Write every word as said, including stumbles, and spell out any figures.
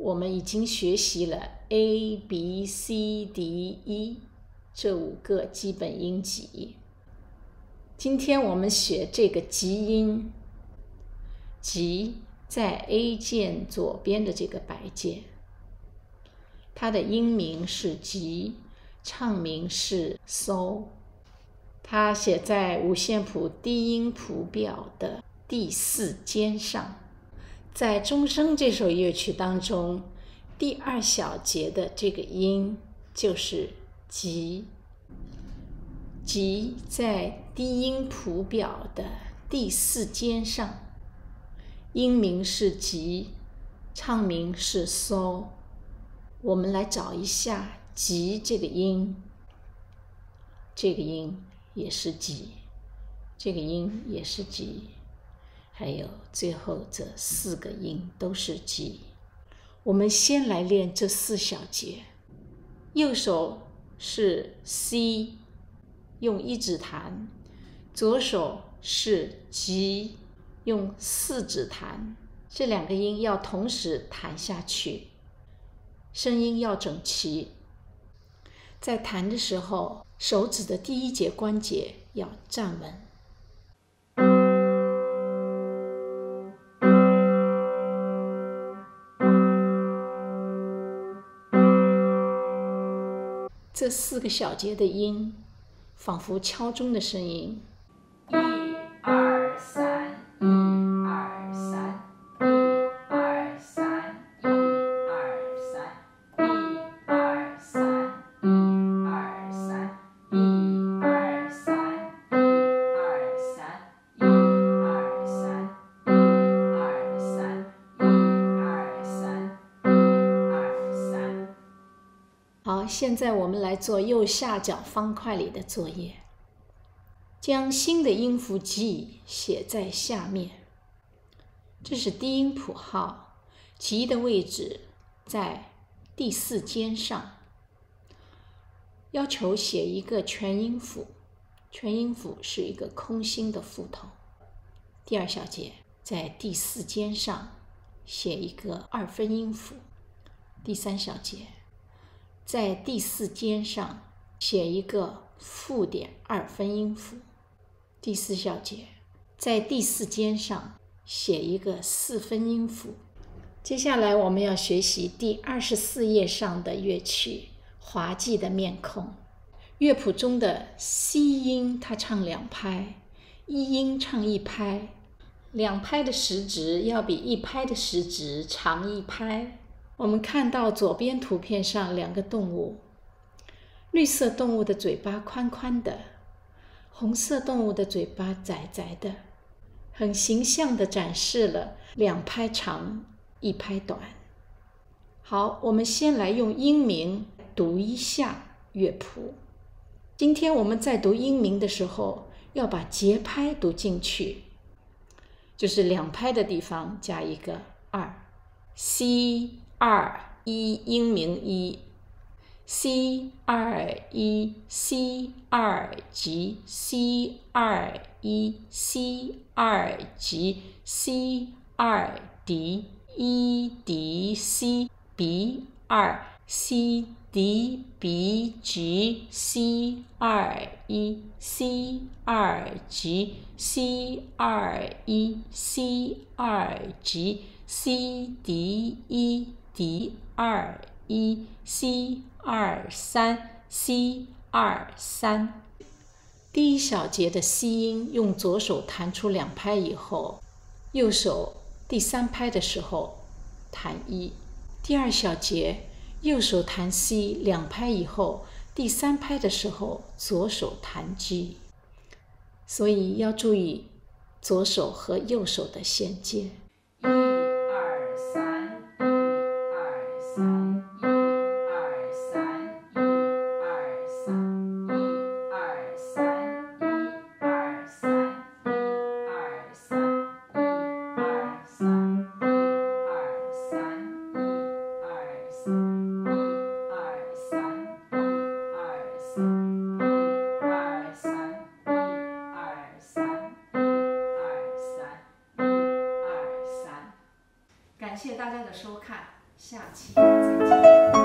我们已经学习了 A、B、C、D、E 这五个基本音级。今天我们学这个极音，极在 A 键左边的这个白键，它的音名是极，唱名是 So， 它写在五线谱低音谱表的第四间上。在钟声这首乐曲当中，第二小节的这个音就是极，极在低音谱表的第四间上，音名是极，唱名是 So。 我们来找一下极这个音，这个音也是极，这个音也是极，还有最后这四个音都是极。我们先来练这四小节。右手是 C， 用一指弹；左手是极，用四指弹。这两个音要同时弹下去，声音要整齐。在弹的时候，手指的第一节关节要站稳。这四个小节的音，仿佛敲钟的声音。一二三，一二三，一二三，一二三，一二三，一二三，一二三，一二三，一二三，一二三，一二三，一二三。好，现在我们来做右下角方块里的作业。将新的音符 G 写在下面，这是低音谱号， G 的位置在第四间上。要求写一个全音符，全音符是一个空心的符头。第二小节在第四间上写一个二分音符。第三小节在第四间上写一个负点二分音符。第四小节在第四间上写一个四分音符。接下来我们要学习第二十四页上的乐曲《滑稽的面孔》。乐谱中的 C 音它唱两拍，E 音唱一拍，两拍的时值要比一拍的时值长一拍。我们看到左边图片上两个动物，绿色动物的嘴巴宽宽的，红色动物的嘴巴窄窄的，很形象地展示了两拍长一拍短。好，我们先来用音名读一下乐谱。今天我们在读音名的时候，要把节拍读进去，就是两拍的地方加一个二。 C 二一，音名一， C 二一 C 二级 C 二一 C 二级 C 二 D 一 D C B 二 C D B G C 二一 C 二级 C 二一 C 二级 C D 一 D 二一 C 二三 C 二三。第一小节的 C 音用左手弹出两拍以后，右手第三拍的时候弹一。第二小节右手弹 C 两拍以后，第三拍的时候左手弹 G， 所以要注意左手和右手的衔接。一二三，一二三，一二三，一二三，一二三，一二三，一二三，一二三，一二三，一二三。感谢大家的收看。 下期再见。